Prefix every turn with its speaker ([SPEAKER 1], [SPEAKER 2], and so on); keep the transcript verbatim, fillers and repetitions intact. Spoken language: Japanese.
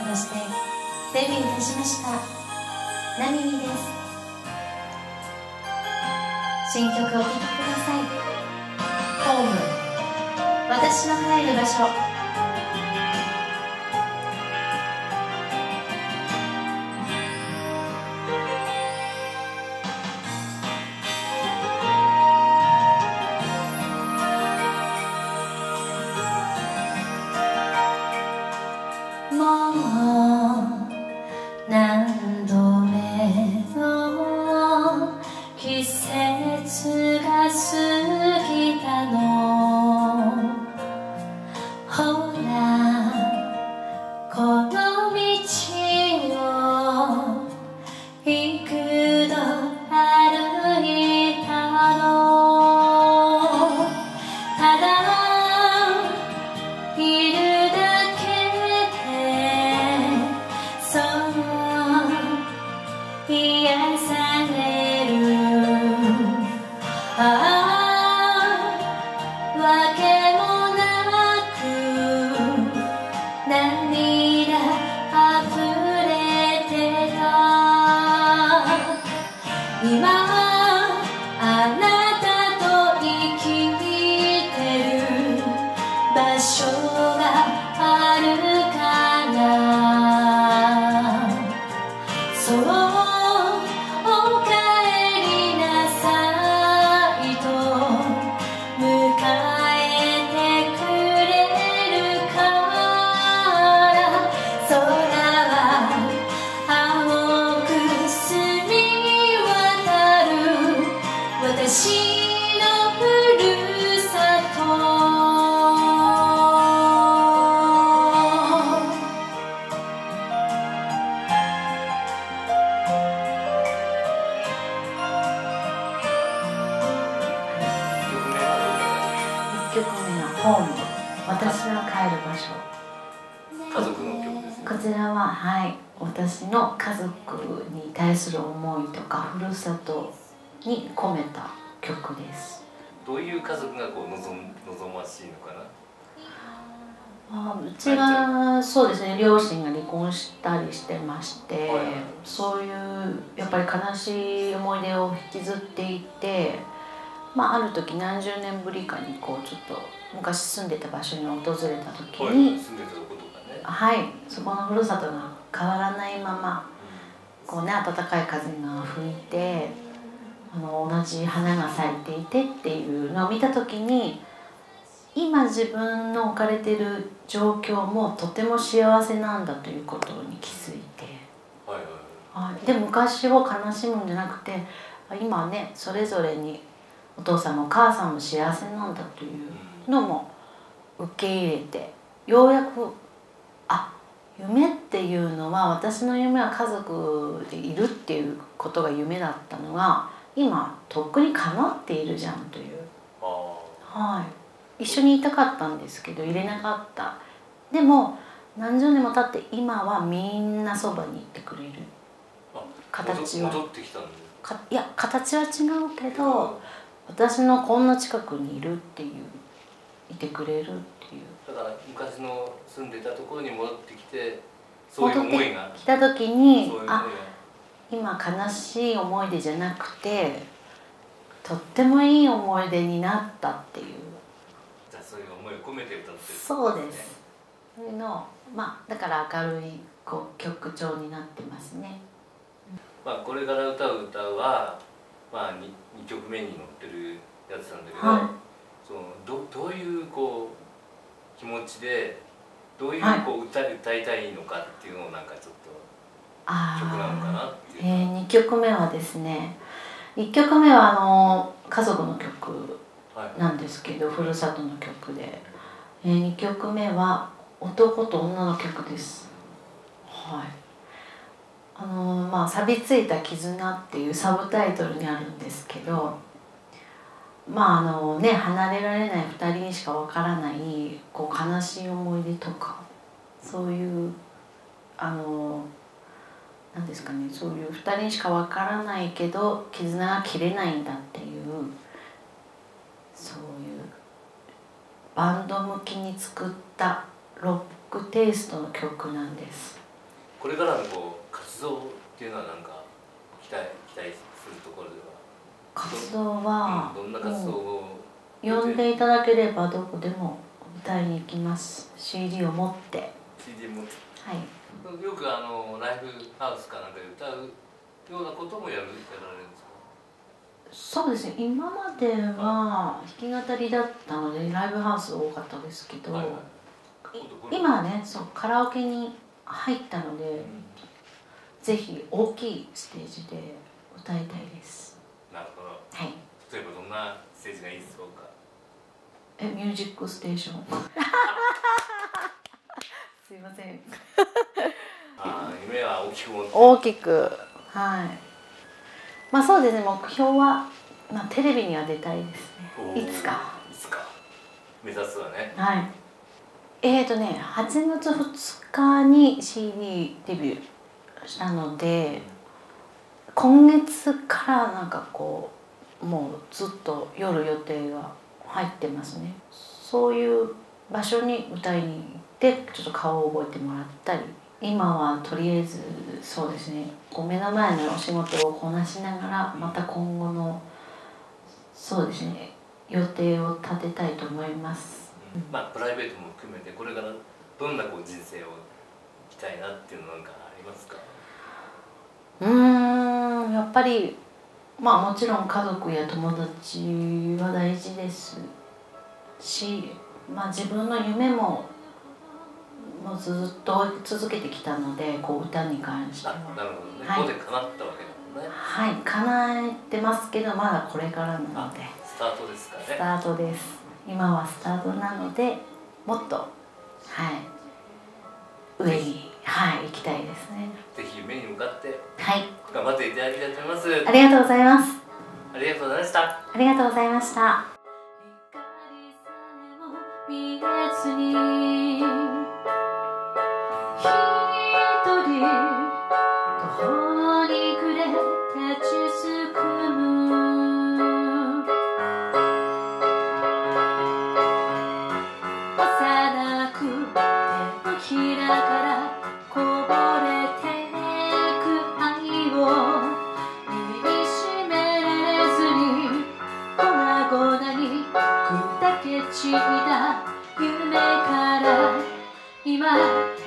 [SPEAKER 1] としてデビューいたしましたナミミです。新曲を聴いてください。ホーム、私の帰る場所。もう何度目の季節が過ぎたの。ほらこの道を幾度歩いたの。ただいるだけ癒される。ああ、わけもなく涙あふれてた。今あなたと生きてる場所があるから。そう、おかえりなさいと迎えてくれるから。空は青く澄み渡る私のふるさと。いっきょくめのホーム、私の帰る場所。
[SPEAKER 2] 家族の曲ですね。
[SPEAKER 1] こちらは、はい、私の家族に対する思いとかふるさとに込めた曲です。
[SPEAKER 2] どういう家族がこう望む望ましいのかな。
[SPEAKER 1] あ、うちはそうですね、両親が離婚したりしてまして、はいはい、そういうやっぱり悲しい思い出を引きずっていて、まあ、ある時何十年ぶりかにこうちょっと昔住んでた場所に訪れた時に、はい、
[SPEAKER 2] 住んでたとことかね、
[SPEAKER 1] はい、そこのふるさとが変わらないまま、うん、こうね、暖かい風が吹いてあの同じ花が咲いていてっていうのを見た時に、今自分の置かれている状況もとても幸せなんだということに気づいて、はいはいはい、で昔を悲しむんじゃなくて、今ねそれぞれにお父さんもお母さんも幸せなんだというのも受け入れて、ようやくあ、夢っていうのは、私の夢は家族でいるっていうことが夢だったのが今とっくに叶っているじゃんという。はい、一緒にいたかったんですけど入れなかった。でも何十年も経って今はみんなそばにいてくれる。形は
[SPEAKER 2] 戻ってきたんで
[SPEAKER 1] か、いや形は違うけど、私のこんな近くにいるっていう、いてくれるっていう。
[SPEAKER 2] だから昔の住んでたところに戻ってきて、そういう思いが
[SPEAKER 1] 戻ってきた時に、あ、今悲しい思い出じゃなくてとってもいい思い出になったっていう。
[SPEAKER 2] じゃあそういう思いを込めて歌ってる、ね、
[SPEAKER 1] そうです。そういうのを、まあだから明るいこう曲調になってますね。
[SPEAKER 2] まあこれから歌う歌は、まあ、に, にきょくめに載ってるやつなんだけど、はい、その ど, どういうこう気持ちでどういうこう 歌,、はい、歌いたいのかっていうのをなんかちょっと曲なのかなっていう。
[SPEAKER 1] えー、にきょくめはですね、いっきょくめはあの家族の曲なんですけど、はい、ふるさとの曲で、えー、にきょくめは男と女の曲です。はい。あのまあ、錆びついた絆っていうサブタイトルにあるんですけど、まああのね、離れられないふたりにしかわからないこう悲しい思い出とか、そういうあのなんですかね、そういうふたりにしかわからないけど絆が切れないんだっていう、そういうバンド向きに作ったロックテイストの曲なんです。
[SPEAKER 2] これからのこう活動っていうのは何か期待期待するところでは
[SPEAKER 1] 活動は、
[SPEAKER 2] うん、どんな活動を
[SPEAKER 1] 呼んでいただければどこでも歌いに行きます。 シーディー を持って
[SPEAKER 2] シーディー 持って、
[SPEAKER 1] はい、
[SPEAKER 2] よくあのライブハウスかなんかで歌うようなこともやるやられるんですか？
[SPEAKER 1] そうですね、今までは弾き語りだったのでライブハウス多かったですけど、はいはい、今はね、そうカラオケに入ったので、うん、ぜひ大きいステージで歌いたいです。
[SPEAKER 2] なるほど。
[SPEAKER 1] はい。
[SPEAKER 2] 例えばどんなステージがいいですか？
[SPEAKER 1] え、ミュージックステーション。すいません。
[SPEAKER 2] ああ、夢は大きく持って。
[SPEAKER 1] 大きく、はい。まあそうですね、目標は、まあ、テレビには出たいですね。いつか。
[SPEAKER 2] いつか。目指すはね。
[SPEAKER 1] はい。えーとね、はちがつふつかに シーディー デビューしたので、今月からなんかこうもうずっと夜予定が入ってますね。そういう場所に歌いに行ってちょっと顔を覚えてもらったり、今はとりあえずそうですね、こう目の前のお仕事をこなしながらまた今後のそうですね予定を立てたいと思います。
[SPEAKER 2] うん、まあプライベートも含めてこれからどんなこう人生を生きたいなっていうのなんかありますか？
[SPEAKER 1] うーん、やっぱりまあもちろん家族や友達は大事ですし、まあ、自分の夢ももうずっと追い続けてきたので、こう歌に関しては。
[SPEAKER 2] なるほどね。はい、ここで叶ったわけだもんね。
[SPEAKER 1] はい、叶えてますけどまだこれからなので。
[SPEAKER 2] スタートですかね。
[SPEAKER 1] スタートです。今はスタートなのでもっとはい上にはい行きたいですね。
[SPEAKER 2] ぜひ夢に向かって
[SPEAKER 1] はい
[SPEAKER 2] 頑張っていただきたいと思います。
[SPEAKER 1] ありがとうございます。
[SPEAKER 2] ありがとうございました。
[SPEAKER 1] ありがとうございました。夢から今